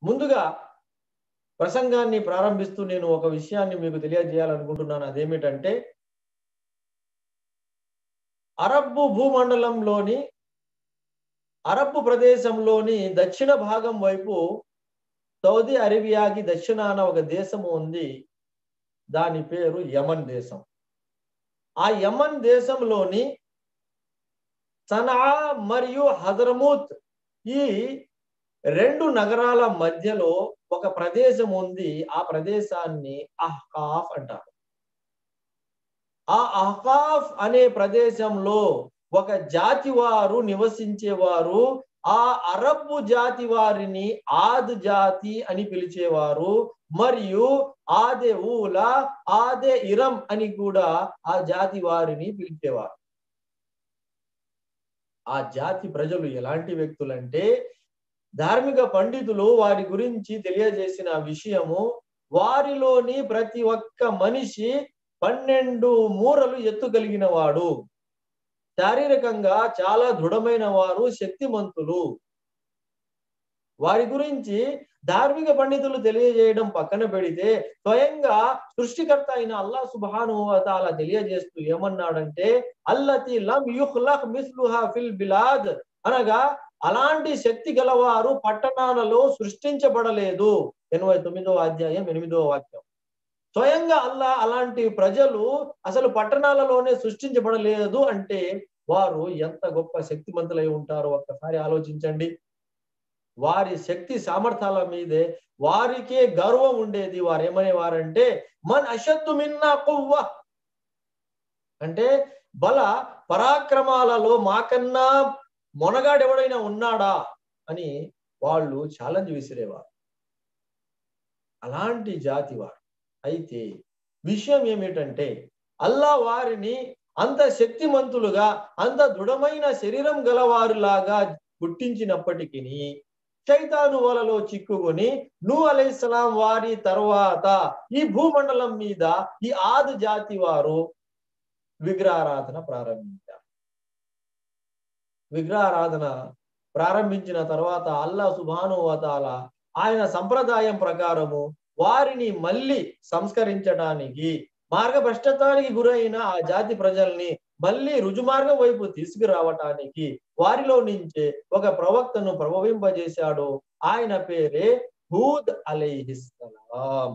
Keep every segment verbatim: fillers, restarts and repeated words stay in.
ముందుగా ప్రసంగాన్ని ప్రారంభిస్తూ నేను ఒక విషయాన్ని మీకు తెలియజేయాలనుకుంటున్నాను. అదేమిటంటే అరబ్బు భూమండలంలోని అరబ్బు ప్రదేశంలోని దక్షిణ భాగం వైపు సౌదీ అరేబియాకి దక్షిణాన ఒక దేశము ఉంది. దాని పేరు యమన్ దేశం. ఆ యమన్ దేశంలోని సనా మరియు హద్రమూత్ ఈ రెండు నగరాల మధ్యలో ఒక ప్రదేశం ఉంది. ఆ ప్రదేశాన్ని అహ్కాఫ్ అంటారు. ఆ అహ్కాఫ్ అనే ప్రదేశంలో ఒక జాతి వారు నివసించేవారు. ఆ అరబ్బు జాతి వారిని ఆద్ జాతి అని పిలిచేవారు. మరియు ఆదే ఊలా ఆదే ఇరం అని కూడా ఆ జాతి వారిని పిలిచేవారు. ఆ జాతి ప్రజలు ఎలాంటి వ్యక్తులంటే, ధార్మిక పండితులు వారి గురించి తెలియజేసిన విషయము, వారిలోని ప్రతి ఒక్క మనిషి పన్నెండు మూరలు ఎత్తు కలిగిన వాడు, శారీరకంగా చాలా దృఢమైన వారు, శక్తిమంతులు. వారి గురించి ధార్మిక పండితులు తెలియజేయడం పక్కన పెడితే, స్వయంగా సృష్టికర్త అయిన అల్లాహ్ సుబ్హానహు వ తఆలా తెలియజేస్తూ ఏమన్నాడంటే, అల్లతి లం యుఖ్లఖ్ మిస్లుహా ఫిల్ బిలాద్, అనగా అలాంటి శక్తి గలవారు పట్టణాలలో సృష్టించబడలేదు. ఎనభై తొమ్మిదవ అధ్యాయం ఎనిమిదవ వాక్యం. స్వయంగా అల్లాహ్ అలాంటి ప్రజలు అసలు పట్టణాలలోనే సృష్టించబడలేదు అంటే వారు ఎంత గొప్ప శక్తిమంతులై ఉంటారో ఒక్కసారి ఆలోచించండి. వారి శక్తి సామర్థ్యాల మీదే వారికే గర్వం ఉండేది. వారు ఏమనేవారంటే, మన్ అషద్దు మిన్నా కువ్వ, అంటే బల పరాక్రమాలలో మాకన్నా మొనగాడెవడైనా ఉన్నాడా అని వాళ్ళు ఛాలెంజ్ విసిరేవారు. అలాంటి జాతి వారు. అయితే విషయం ఏమిటంటే, అల్లాహ్ వారిని అంత శక్తిమంతులుగా, అంత దృఢమైన శరీరం గలవారులాగా పుట్టించినప్పటికీ శైతాను వలలో చిక్కుకొని నూహ్ అలైహిస్సలాం వారి తర్వాత ఈ భూమండలం మీద ఈ ఆద్ జాతి వారు విగ్రహారాధన ప్రారంభించారు. విగ్రహారాధన ప్రారంభించిన తర్వాత అల్లాహ్ సుబ్హానహు వ తఆలా ఆయన సంప్రదాయం ప్రకారము వారిని మళ్ళీ సంస్కరించడానికి, మార్గభ్రష్టత్వానికి గురైన ఆ జాతి ప్రజల్ని మళ్ళీ రుజుమార్గం వైపు తీసుకురావటానికి వారిలో నుంచే ఒక ప్రవక్తను ప్రభవింపజేశాడు. ఆయన పేరే హూద్ అలైహిస్సలాం.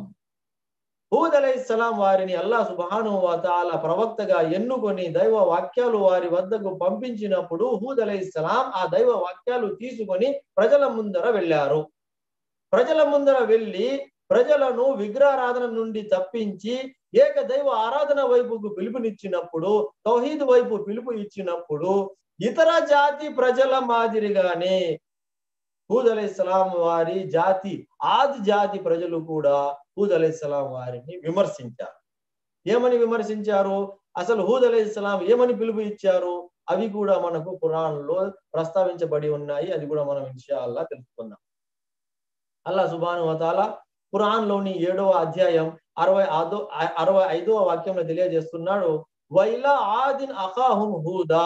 హూద్ అలైహిస్సలాం వారిని అల్లాహ్ సుబ్హానహు వ తఆలా ప్రవక్తగా ఎన్నుకొని దైవ వాక్యాలు వారి వద్దకు పంపించినప్పుడు హూద్ అలైహిస్సలాం ఆ దైవ వాక్యాలు తీసుకొని ప్రజల ముందర వెళ్ళారు. ప్రజల ముందర వెళ్ళి ప్రజలను విగ్రహారాధన నుండి తప్పించి ఏక దైవ ఆరాధన వైపుకు పిలుపునిచ్చినప్పుడు, తౌహీద్ వైపు పిలుపు ఇచ్చినప్పుడు ఇతర జాతి ప్రజల మాదిరిగానే హూద్ అలైహిస్సలాం వారి జాతి ఆద్ జాతి ప్రజలు కూడా హూద్ అలైహిస్సలాం వారిని విమర్శించారు. ఏమని విమర్శించారు? అసలు హూద్ అలైహిస్సలాం ఏమని పిలుపు ఇచ్చారు? అవి కూడా మనకు ఖురాన్లో ప్రస్తావించబడి ఉన్నాయి. అది కూడా మనం ఇన్షాఅల్లాహ్ తెలుసుకుందాం. అల్లాహ్ సుబ్హానహు వ తఆలా ఖురాన్లోని ఏడవ అధ్యాయం అరవై ఐదో అరవై ఐదవ వాక్యంలో తెలియజేస్తున్నాడు, వైలా ఆదిన్ అఖాహుం హూదా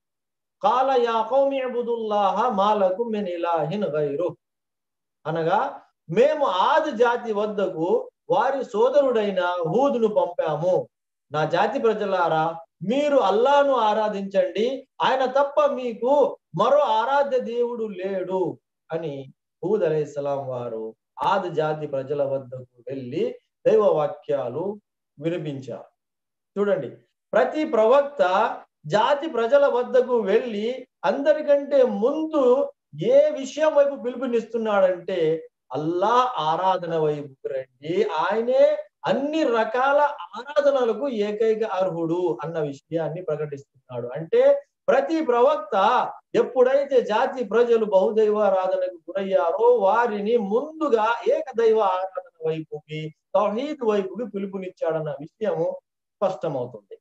కాల యా కౌమి ఇబుదుల్లాహ మా లకుం మిన్ ఇలాహిన్ గైరు, అనగా మేము ఆద్ జాతి వద్దకు వారి సోదరుడైన హూదును పంపాము. నా జాతి ప్రజలారా, మీరు అల్లాహ్ను ఆరాధించండి, ఆయన తప్ప మీకు మరో ఆరాధ్య దేవుడు లేడు అని హూద్ అలైహిస్సలాం వారు ఆద్ జాతి ప్రజల వద్దకు వెళ్ళి దైవ వాక్యాలు వినిపించారు. చూడండి, ప్రతి ప్రవక్త జాతి ప్రజల వద్దకు వెళ్ళి అందరికంటే ముందు ఏ విషయం వైపు పిలుపునిస్తున్నాడంటే, అల్లాహ్ ఆరాధన వైపు రండి, ఆయనే అన్ని రకాల ఆరాధనలకు ఏకైక అర్హుడు అన్న విషయాన్ని ప్రకటిస్తున్నాడు. అంటే ప్రతి ప్రవక్త ఎప్పుడైతే జాతి ప్రజలు బహుదైవారాధనకు గురయ్యారో వారిని ముందుగా ఏకదైవ ఆరాధన వైపుకి, తౌహీద్ వైపుకి పిలుపునిచ్చాడన్న విషయము స్పష్టమవుతుంది.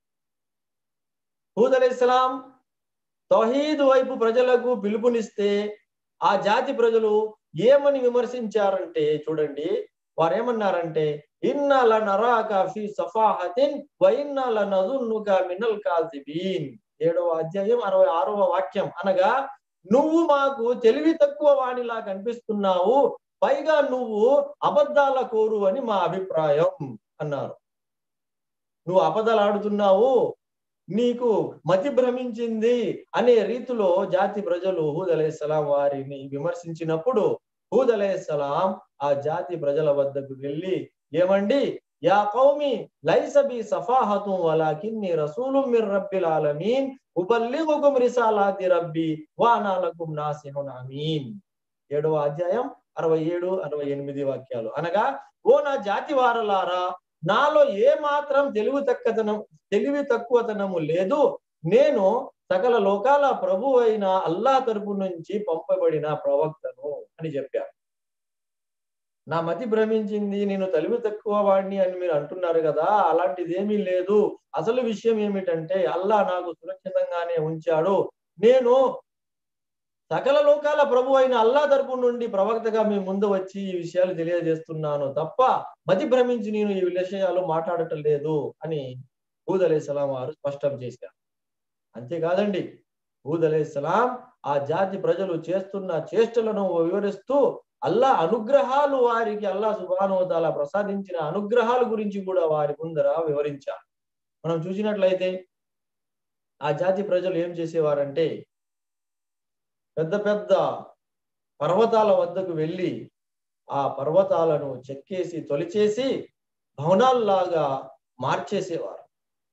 హూద్ అలైహిస్సలాం తౌహీద్ వైపు ప్రజలకు పిలుపునిస్తే ఆ జాతి ప్రజలు ఏమని విమర్శించారంటే, చూడండి, వారు ఏమన్నారంటే, ఇన్నా లనరాక ఫీ సఫాహతిన్ వ ఇన్నా లనజున్నుక మినల్ కాజిబీన్. ఏడవ అధ్యాయం అరవై ఆరవ వాక్యం. అనగా, నువ్వు మాకు తెలివి తక్కువ వాణిలా కనిపిస్తున్నావు, పైగా నువ్వు అబద్ధాల కోరు అని మా అభిప్రాయం అన్నారు. నువ్వు అబద్ధాలు ఆడుతున్నావు, నీకు మతి భ్రమించింది అనే రీతిలో జాతి ప్రజలు హూద్ అలైహిస్సలాం వారిని విమర్శించినప్పుడు హూద్ అలైహిస్సలాం ఆ జాతి ప్రజల వద్దకు వెళ్ళి, ఏమండి, యా కౌమి లైస బి సఫాహతున్ వలాకిన్ని రసూలుం మిర్ రబ్బిల్ ఆలమీన్ ఉబల్లిగుకుం రిసాలాతి రబ్బి వ అనా లకుం నాసిహున్ అమీన్. ఏడవ అధ్యాయం అరవై ఏడు అరవై ఎనిమిది వాక్యాలు. అనగా, ఓ నా జాతి వారలారా, నాలో ఏ మాత్రం తెలివి తక్కువతనం తెలివి తక్కువతనము లేదు. నేను సకల లోకాల ప్రభు అయిన అల్లా తరపు నుంచి పంపబడిన ప్రవక్తను అని చెప్పారు. నా మతి భ్రమించింది, నేను తెలివి తక్కువ వాడిని అని మీరు అంటున్నారు కదా, అలాంటిది ఏమీ లేదు. అసలు విషయం ఏమిటంటే అల్లా నాకు సురక్షితంగానే ఉంచాడు. నేను సకల లోకాల ప్రభు అయిన అల్లా తరపు నుండి ప్రవక్తగా మీ ముందు వచ్చి ఈ విషయాలు తెలియజేస్తున్నాను తప్ప మతి భ్రమించి నేను ఈ విషయాలు మాట్లాడటం లేదు అని హూద్ అలైహిస్సలాం వారు స్పష్టం చేశారు. అంతేకాదండి, హూద్ అలైహిస్సలాం ఆ జాతి ప్రజలు చేస్తున్న చేష్టలను వివరిస్తూ అల్లా అనుగ్రహాలు, వారికి అల్లా సుబ్హానహు వ తఆలా ప్రసాదించిన అనుగ్రహాల గురించి కూడా వారి ముందర వివరించారు. మనం చూసినట్లయితే ఆ జాతి ప్రజలు ఏం చేసేవారంటే, పెద్ద పెద్ద పర్వతాల వద్దకు వెళ్ళి ఆ పర్వతాలను చెక్కేసి తొలిచేసి భవనాల్లాగా మార్చేసేవారు.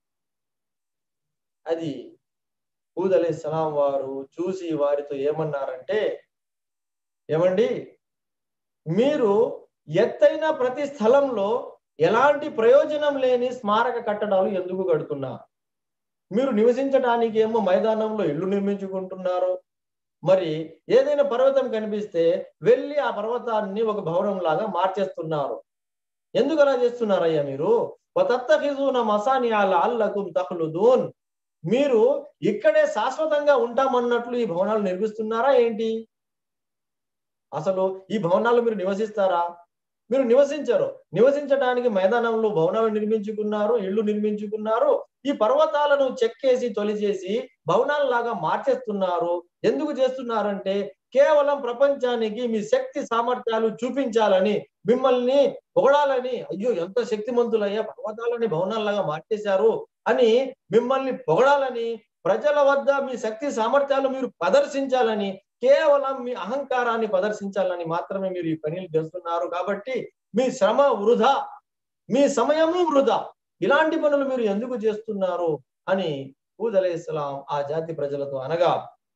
అది హూద్ అలైహిస్సలాం వారు చూసి వారితో ఏమన్నారంటే, ఏమండి, మీరు ఎత్తైన ప్రతి స్థలంలో ఎలాంటి ప్రయోజనం లేని స్మారక కట్టడాలు ఎందుకు కడుతున్నారు? మీరు నివసించడానికి ఏమో మైదానంలో ఇల్లు నిర్మించుకుంటున్నారు. మరి ఏదైనా పర్వతం కనిపిస్తే వెళ్ళి ఆ పర్వతాన్ని ఒక భవనం లాగా మార్చేస్తున్నారు. ఎందుకు అలా చేస్తున్నారయ్యా మీరు? వతత్తఖిజూన మసానిఅ లఅల్లకుం తఖ్లుదూన్. మీరు ఇక్కడే శాశ్వతంగా ఉంటామన్నట్లు ఈ భవనాలు నిర్మిస్తున్నారా ఏంటి? అసలు ఈ భవనాలు మీరు నివసిస్తారా? మీరు నివసించరు. నివసించడానికి మైదానంలో భవనాలు నిర్మించుకున్నారు, ఇళ్ళు నిర్మించుకున్నారు. ఈ పర్వతాలను చెక్కేసి తొలిచేసి భవనాలలాగా మార్చేస్తున్నారు. ఎందుకు చేస్తున్నారంటే కేవలం ప్రపంచానికి మీ శక్తి సామర్థ్యాలు చూపించాలని, మిమ్మల్ని పొగడాలని. అయ్యో, ఎంత శక్తిమంతులయ్యా, పర్వతాలని భవనాలలాగా మార్చేశారు అని మిమ్మల్ని పొగడాలని, ప్రజల వద్ద మీ శక్తి సామర్థ్యాలు మీరు ప్రదర్శించాలని, కేవలం మీ అహంకారాన్ని ప్రదర్శించాలని మాత్రమే మీరు ఈ పనులు చేస్తున్నారు. కాబట్టి మీ శ్రమ వృధా, మీ సమయము వృధా. ఇలాంటి పనులు మీరు ఎందుకు చేస్తున్నారు అని హూద్ అలైహిస్సలాం ఆ జాతి ప్రజలతో అనగా,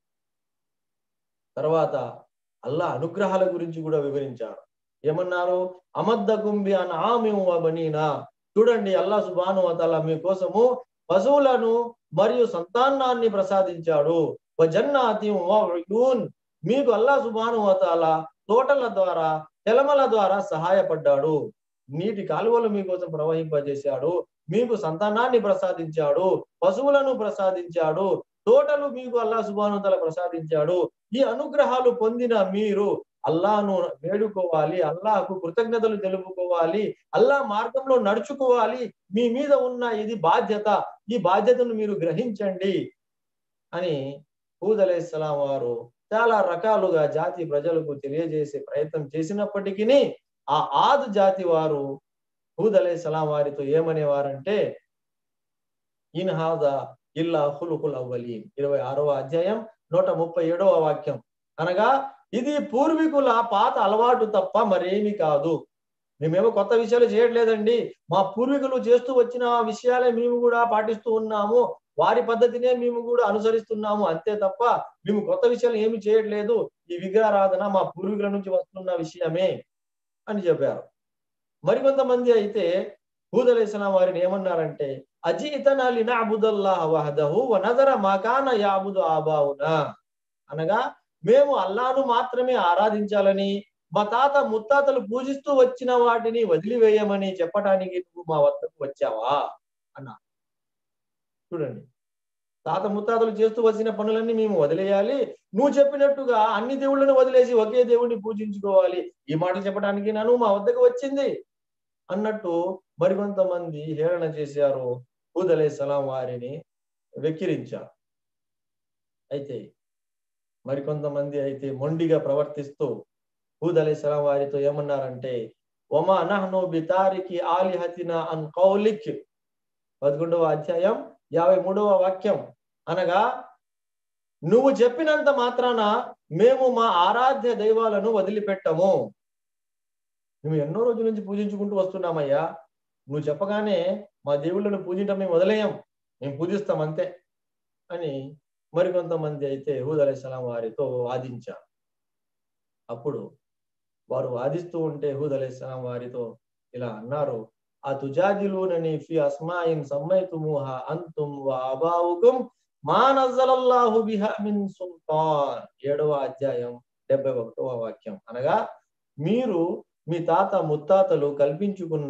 తర్వాత అల్లా అనుగ్రహాల గురించి కూడా వివరించారు. ఏమన్నారు? అమద్దకుం బి అన్ఆమిన్ వ బనీనా. చూడండి, అల్లా సుబ్హానహు వ తఆలా మీకోసము పశువులను మరియు సంతానాన్ని ప్రసాదించాడు. వ జన్నాతిన్ వ ఉయూన్. మీకు అల్లా సుబ్హానహు వ తఆలా తోటల ద్వారా, తెలమల ద్వారా సహాయపడ్డాడు. నీటి కాలువలు మీకోసం ప్రవహింపజేశాడు. మీకు సంతానాన్ని ప్రసాదించాడు, పశువులను ప్రసాదించాడు, తోటలు మీకు అల్లా సుబ్హానహు వ తఆలా ప్రసాదించాడు. ఈ అనుగ్రహాలు పొందిన మీరు అల్లాను వేడుకోవాలి, అల్లాహకు కృతజ్ఞతలు తెలుపుకోవాలి, అల్లా మార్గంలో నడుచుకోవాలి. మీ మీద ఉన్న ఇది బాధ్యత, ఈ బాధ్యతను మీరు గ్రహించండి అని హూద్ అలైహిస్సలాం వారు చాలా రకాలుగా జాతి ప్రజలకు తెలియజేసే ప్రయత్నం చేసినప్పటికీ ఆ ఆద్ జాతి వారు హూద్ అలైహిస్సలాం వారితో ఏమనేవారంటే, ఇన్ హాదా ఇల్లా ఖులుకుల్ అవ్వలీన్. ఇరవై ఆరవ అధ్యాయం నూట ముప్పై ఏడవ వాక్యం. అనగా, ఇది పూర్వీకుల పాత అలవాటు తప్ప మరేమి కాదు. మేమేమో కొత్త విషయాలు చేయట్లేదండి, మా పూర్వీకులు చేస్తూ వచ్చిన విషయాలే మేము కూడా పాటిస్తూ ఉన్నాము, వారి పద్ధతినే మేము కూడా అనుసరిస్తున్నాము, అంతే తప్ప మేము కొత్త విషయాలు ఏమి చేయట్లేదు. ఈ విగ్రహారాధన మా పూర్వీకుల నుంచి వస్తున్న విషయమే అని చెప్పారు. మరికొంతమంది అయితే హూద్ అలైహిస్సలాం వారిని ఏమన్నారంటే, అజీతనా లినఅబుదల్లాహ వహదహు వ నదర మా కాన యఅబుదు ఆబావునా. అనగా, మేము అల్లాను మాత్రమే ఆరాధించాలని, మా తాత ముత్తాతలు పూజిస్తూ వచ్చిన వాటిని వదిలివేయమని చెప్పడానికి నువ్వు మా వద్దకు వచ్చావా అన్నా. చూడండి, తాత ముత్తాతలు చేస్తూ వచ్చిన పనులన్నీ మేము వదిలేయాలి, నువ్వు చెప్పినట్టుగా అన్ని దేవుళ్ళను వదిలేసి ఒకే దేవుడిని పూజించుకోవాలి, ఈ మాటలు చెప్పడానికి నన్ను మా వద్దకు వచ్చింది అన్నట్టు మరికొంతమంది హేళన చేశారు, హూద్ అలైహిస్సలాం వారిని వెక్కిరించారు. అయితే మరికొంతమంది అయితే మొండిగా ప్రవర్తిస్తూ హూద్ అలైహిస్సలాం వారితో ఏమన్నారంటే, వమా నహ్ను బితారికి ఆలిహతినా అన్ కౌలిక్. పదకొండవ అధ్యాయం యాభై మూడవ వాక్యం. అనగా, నువ్వు చెప్పినంత మాత్రాన మేము మా ఆరాధ్య దైవాలను వదిలిపెట్టము. మేము ఎన్నో రోజుల నుంచి పూజించుకుంటూ వస్తున్నామయ్యా, నువ్వు చెప్పగానే మా దేవుళ్ళను పూజించడం మేము వదిలేయం, మేము పూజిస్తాం అంతే అని మరికొంతమంది అయితే హూద్ అలైహిస్సలాం వారితో వాదించారు. అప్పుడు వారు వాదిస్తూ ఉంటే హూద్ అలైహిస్సలాం వారితో ఇలా అన్నారు, ఆ తుజాదిలూనని ఫీ అస్మాయిన్ సమ్మైతుమూహా అంతుం వ అబావుకుం మా నజ్జలల్లాహు బిహా మిన్ సుల్తాన్. ఏడవ అధ్యాయం డెబ్బై ఒకటవ వాక్యం. అనగా, మీరు మీ తాత ముత్తాతలు కల్పించుకున్న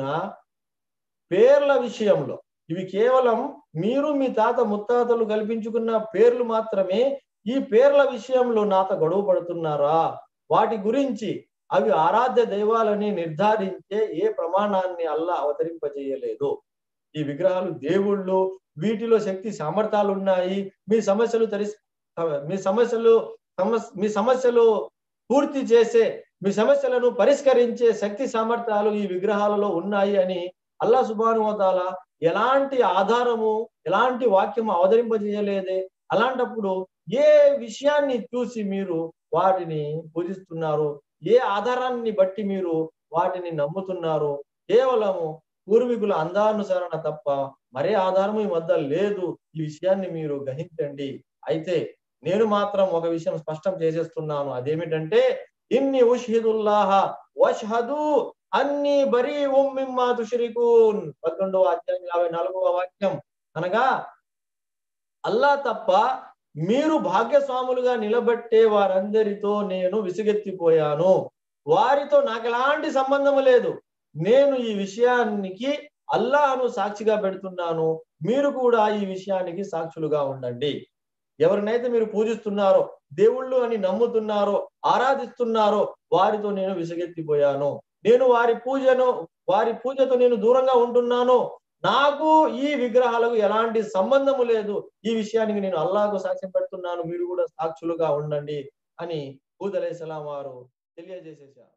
పేర్ల విషయంలో, ఇవి కేవలం మీరు మీ తాత ముత్తాతలు కల్పించుకున్న పేర్లు మాత్రమే, ఈ పేర్ల విషయంలో నాతో గొడవ పడుతున్నారా? వాటి గురించి, అవి ఆరాధ్య దైవాలని నిర్ధారించే ఏ ప్రమాణాన్ని అల్లా అవతరింపజేయలేదు. ఈ విగ్రహాలు దేవుళ్ళు, వీటిలో శక్తి సామర్థ్యాలు ఉన్నాయి, మీ సమస్యలు తరి మీ సమస్యలు మీ సమస్యలు పూర్తి చేసే, మీ సమస్యలను పరిష్కరించే శక్తి సామర్థ్యాలు ఈ విగ్రహాలలో ఉన్నాయి అని అల్లా సుబ్హానహు వ తఆలా ఎలాంటి ఆధారము, ఎలాంటి వాక్యము అవతరింపజేయలేదే. అలాంటప్పుడు ఏ విషయాన్ని చూసి మీరు వాటిని పూజిస్తున్నారు? ఏ ఆధారాన్ని బట్టి మీరు వాటిని నమ్ముతున్నారు? కేవలము పూర్వీకుల అందానుసరణ తప్ప మరే ఆధారము ఈ వద్ద లేదు. ఈ విషయాన్ని మీరు గ్రహించండి. అయితే నేను మాత్రం ఒక విషయం స్పష్టం చేసేస్తున్నాను. అదేమిటంటే, ఇన్ని ఉష్హిదుల్లాహ వష్హదు అన్ని బరీఉం మిమ్మా తుష్రికూన్. పదకొండవ అధ్యాయం యాభై నాలుగవ వాక్యం. అనగా, అల్లా తప్ప మీరు భాగ్యస్వాములుగా నిలబట్టే వారందరితో నేను విసుగెత్తిపోయాను. వారితో నాకు ఎలాంటి సంబంధం లేదు. నేను ఈ విషయానికి అల్లాహను సాక్షిగా పెడుతున్నాను. మీరు కూడా ఈ విషయానికి సాక్షులుగా ఉండండి. ఎవరినైతే మీరు పూజిస్తున్నారో, దేవుళ్ళు అని నమ్ముతున్నారో, ఆరాధిస్తున్నారో, వారితో నేను విసుగెత్తిపోయాను. నేను వారి పూజను వారి పూజతో నేను దూరంగా ఉంటున్నాను. నాకు ఈ విగ్రహాలకు ఎలాంటి సంబంధము లేదు. ఈ విషయానికి నేను అల్లాహకు సాక్ష్యం పెడుతున్నాను. మీరు కూడా సాక్షులుగా ఉండండి అని హూద్ అలైహిస్సలాం వారు తెలియజేసేశారు.